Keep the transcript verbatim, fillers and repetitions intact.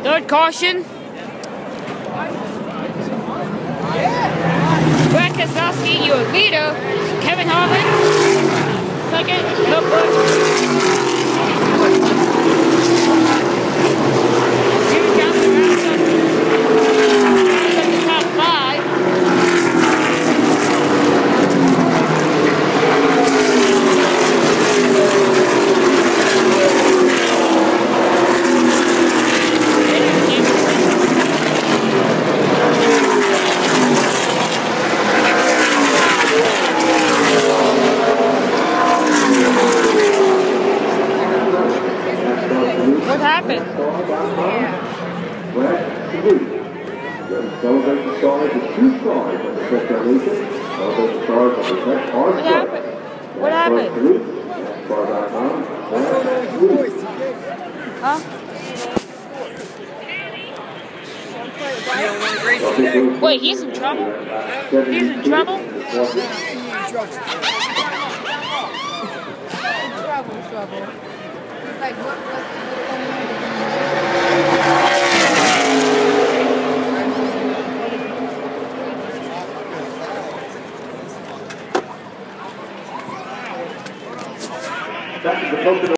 Third caution. Brad Keselowski, your leader. Kevin Harvick. Second, Kurt Busch. Jimmy Johnson rounds up the top five. What happened? Yeah. Celebrate the stars with two stars on the fifth donation. Celebrate the stars on the next hard What happened? What happened? Huh? Wait, he's in trouble? He's in trouble? Trouble, trouble. Like, what, what, That is the Pocono.